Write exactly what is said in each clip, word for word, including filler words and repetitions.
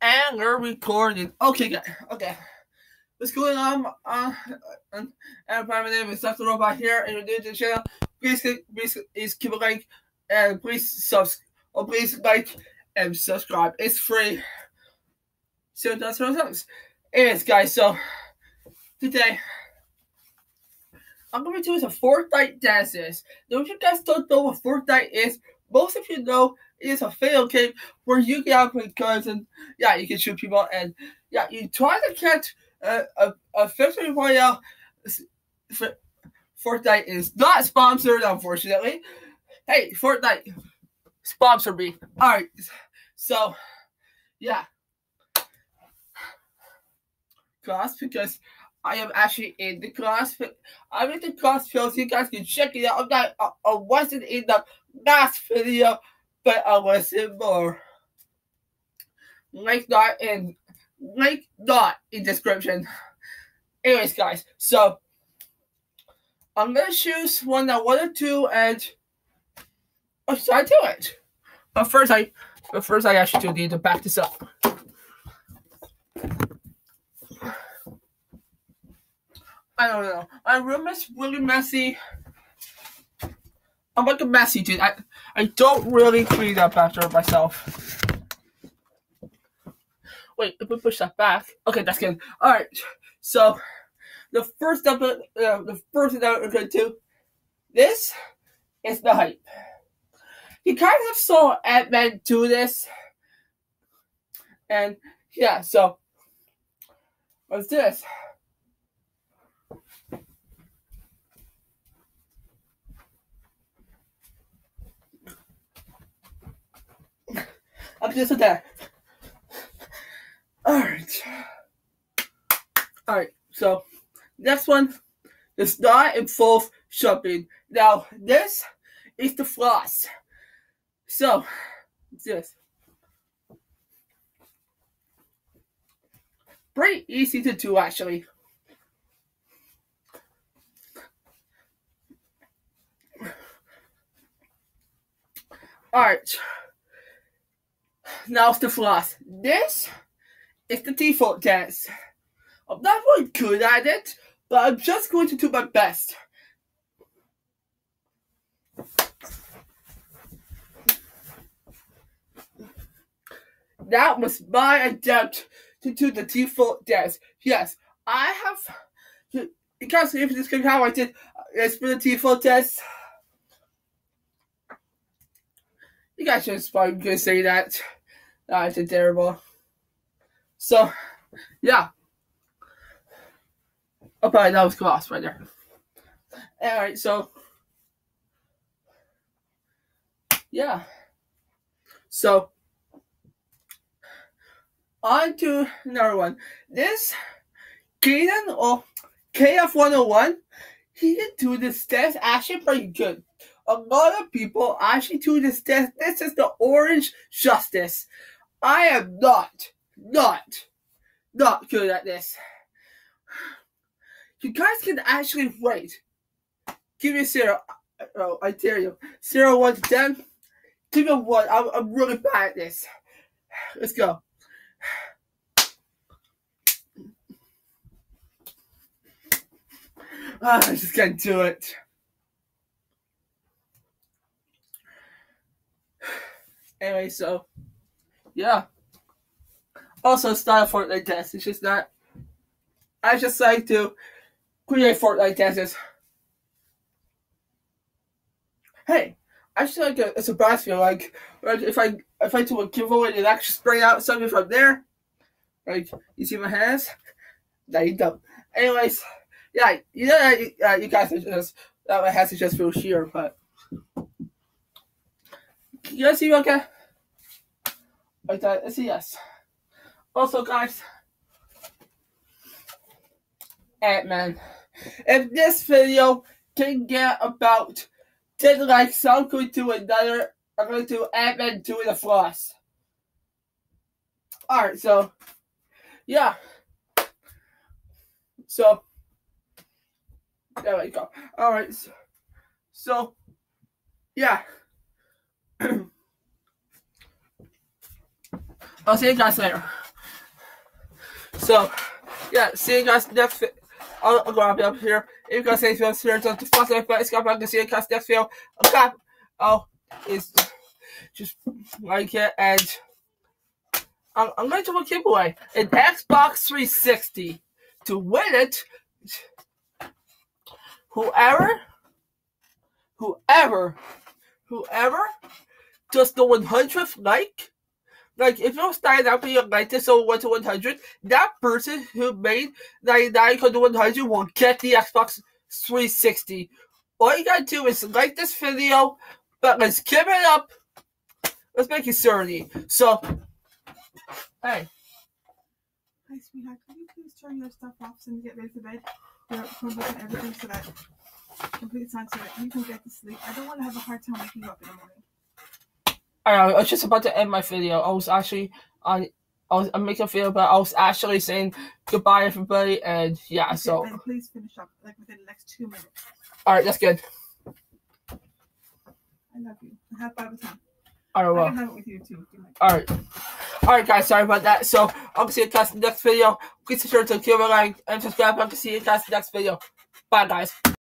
And we're recording. Okay, guys. Okay. What's going on? Uh, and my name is Doctor Robot here, and you're new to the channel. Please, please, please keep a like, and please subscribe. Or please like and subscribe. It's free. So that's what it is. Anyways, guys. So today I'm going to be doing some Fortnite dances. Now, if you guys don't know what Fortnite is, most of you know it is a video game where you get out with guns and yeah, you can shoot people and yeah, you try to catch uh, a a victory royale. Fortnite is not sponsored, unfortunately. Hey, Fortnite, sponsor me. All right, so yeah, class because I am actually in the class. I'm in the class field, so you guys can check it out. I'm not, I, I wasn't in the last video, but I was in more. Link not in, link not in description. Anyways, guys, so I'm gonna choose one that one or two, and oh, so I do it. But first, I, but first, I actually do need to back this up. I don't know. My room is really messy. I'm like a messy dude. I, I don't really clean up after myself. Wait, if we push that back. Okay, that's good. Alright, so the first step, uh, the first thing that we're going to do, this is the hype. You kind of saw Ant-Man do this. And yeah, so what's this? I'm just there. Alright. Alright, so next one does not involve shopping. Now, this is the floss. So, this. Pretty easy to do, actually. Alright. Now it's the floss. This is the default dance. I'm not really good at it, but I'm just going to do my best. That was my attempt to do the default dance. Yes, I have. You guys, if this is how I did, it's for the default dance. You guys just probably gonna say that. I did terrible. So, yeah. Oh, probably that was gloss right there. Alright, so. Yeah. So. On to another one. This Kaden or K F one oh one, he can do this test actually pretty good. A lot of people actually do this test. This is the Orange Justice. I am not, not, not good at this. You guys can actually rate. Give me a zero. Oh, I dare you. Zero, one to ten. Give me a one. I'm, I'm really bad at this. Let's go. Ah, I just can't do it. Anyway, so yeah. Also, it's not a Fortnite dance. It's just not. I just like to create Fortnite dances. Hey, I just like a, a surprise feel. Like, like if I if I do a giveaway and actually spray out something from there. Like, you see my hands? No, you don't. Anyways, yeah, you know, uh, you guys are just that my hands are just feel sheer, but you guys see me okay? Like that, it's a yes. Also, guys, Ant-Man. If this video can get about ten likes, I'm going to do another. I'm going to do Ant-Man doing the floss. Alright, so, yeah. So, there we go. Alright, so, so, yeah. I'll see you guys later. So, yeah, see you guys next video. I'll, I'll grab you up here. If you guys say anything else here, don't just follow me. It's got back to see you guys next video. I'll grab. Oh, it's just like it, and I'm, I'm going to do a giveaway an Xbox three sixty. To win it, whoever, whoever, whoever does the one hundredth like, like if you're starting out being like this over one to one hundred, that person who made ninety-nine to one hundred will get the Xbox three sixty. All you gotta do is like this video, but let's keep it up. Let's make it thirty. So, hey. Hi, sweetheart. Can you please turn your stuff off so you get ready for bed? Your Chromebook and everything so that complete time so that you can get to sleep. I don't want to have a hard time waking you up in the morning. I was just about to end my video. I was actually on. I was I'm making a video, but I was actually saying goodbye, everybody, and yeah. Okay, so and please finish up like within the next two minutes. All right, that's good. I love you. I have by the time. All right, well. I can have it with you too. All right, all right, guys. Sorry about that. So I'll see you guys in the next video. Please be sure to give a like and subscribe. I'll see you guys in the next video. Bye, guys.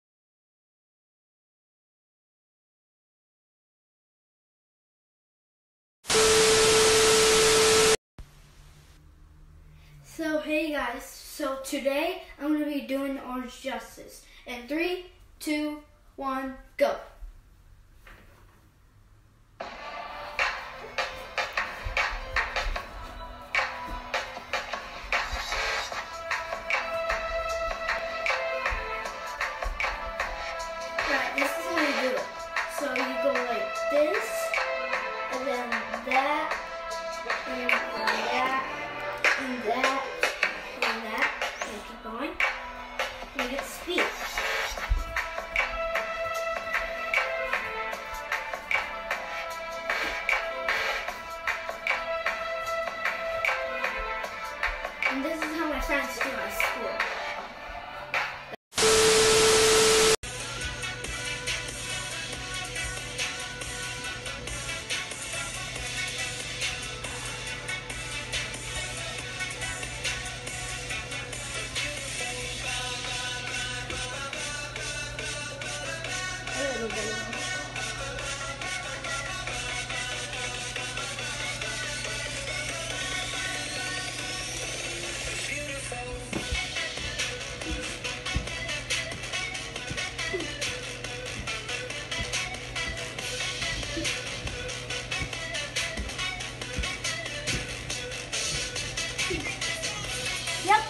So hey guys, so today I'm going to be doing Orange Justice. In three, two, one, go. Right, this is how you do it. So you go like this, and then that, and that, and that, and that, and keep going, and you get speed. And this is how my friends do at school. Yep.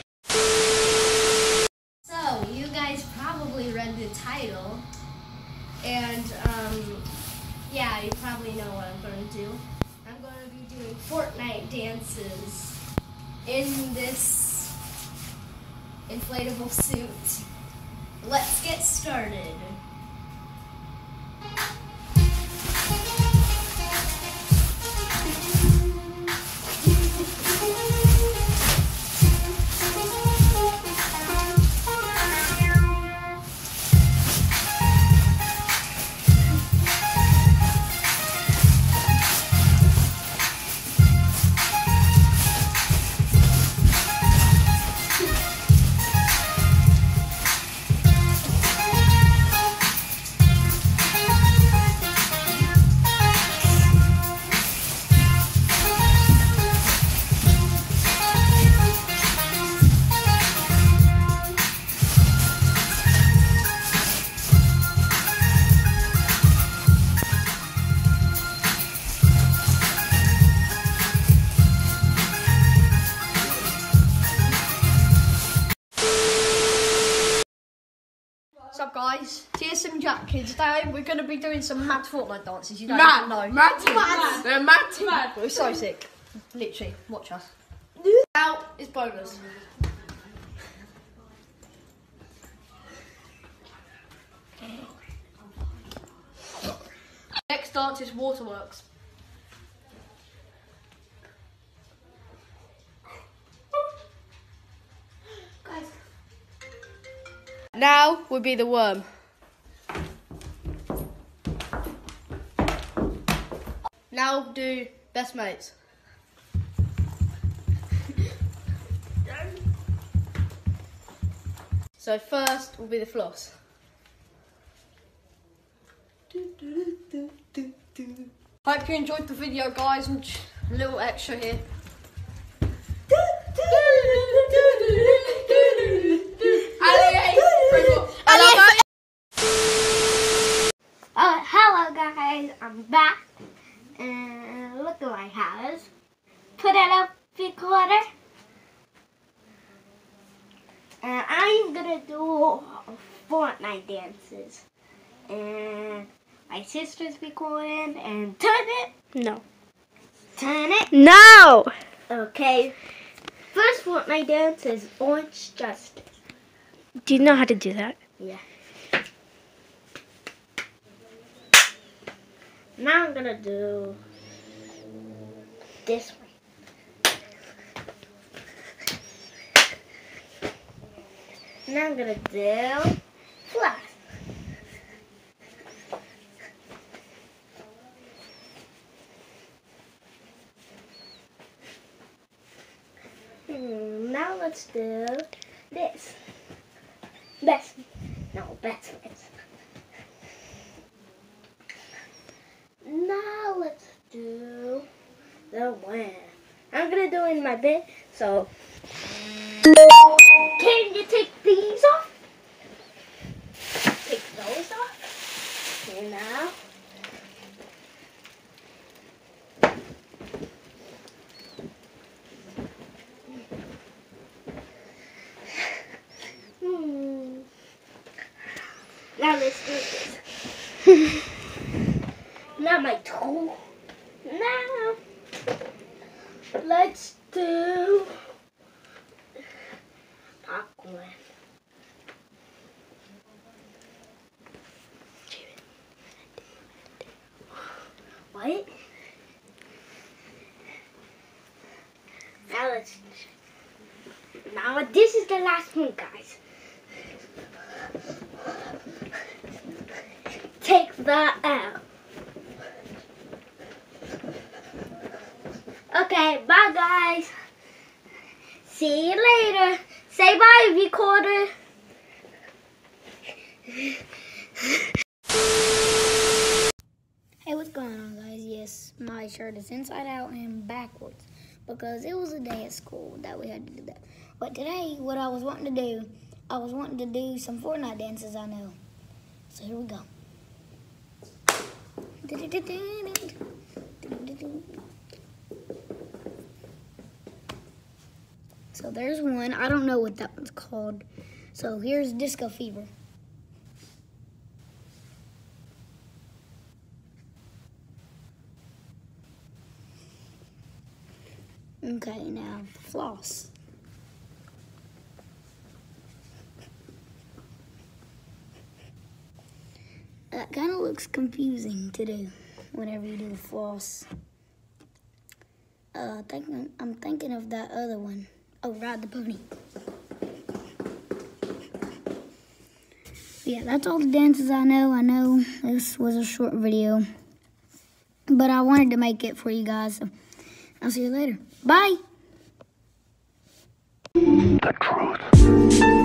So you guys probably read the title, and um, yeah, you probably know what I'm going to do. I'm going to be doing Fortnite dances in this inflatable suit. Let's get started. What's up, guys? T S M Jack here. Today we're going to be doing some mad Fortnite dances. You don't Mad, even know. mad, mad. They're mad, mad. We're so sick. Literally, watch us. Now is bonus. Next dance is Waterworks. Guys. Now would be the worm. Now do best mates. So first will be the floss. Hope you enjoyed the video, guys. And a little extra here. Uh, hello guys, I'm back, and look at my house. Put it up, recorder, and I'm gonna do Fortnite dances, and my sister's recording, and turn it. No. Turn it. No! Okay. First Fortnite dance is Orange Justice. Do you know how to do that? Yeah. Now I'm gonna do this one. Now I'm gonna do flash. Hmm, now let's do this. Best. No, best. Now let's do the one. I'm gonna do it in my bed, so can you take these off? Take those off. Okay, now. Hmm. Now let's do this. Now my toe. Now let's do popcorn. What? Now let's. Now this is the last one, guys. Take that out. Okay, bye guys. See you later. Say bye, recorder. Hey, what's going on, guys? Yes, my shirt is inside out and backwards because it was a day at school that we had to do that. But today, what I was wanting to do, I was wanting to do some Fortnite dances I know. So here we go. So there's one. I don't know what that one's called. So here's Disco Fever. Okay, now floss. That kind of looks confusing to do whenever you do the floss. Uh, thinking, I'm thinking of that other one. Oh, Ride the Pony. Yeah, that's all the dances I know. I know this was a short video, but I wanted to make it for you guys. So I'll see you later. Bye. The truth.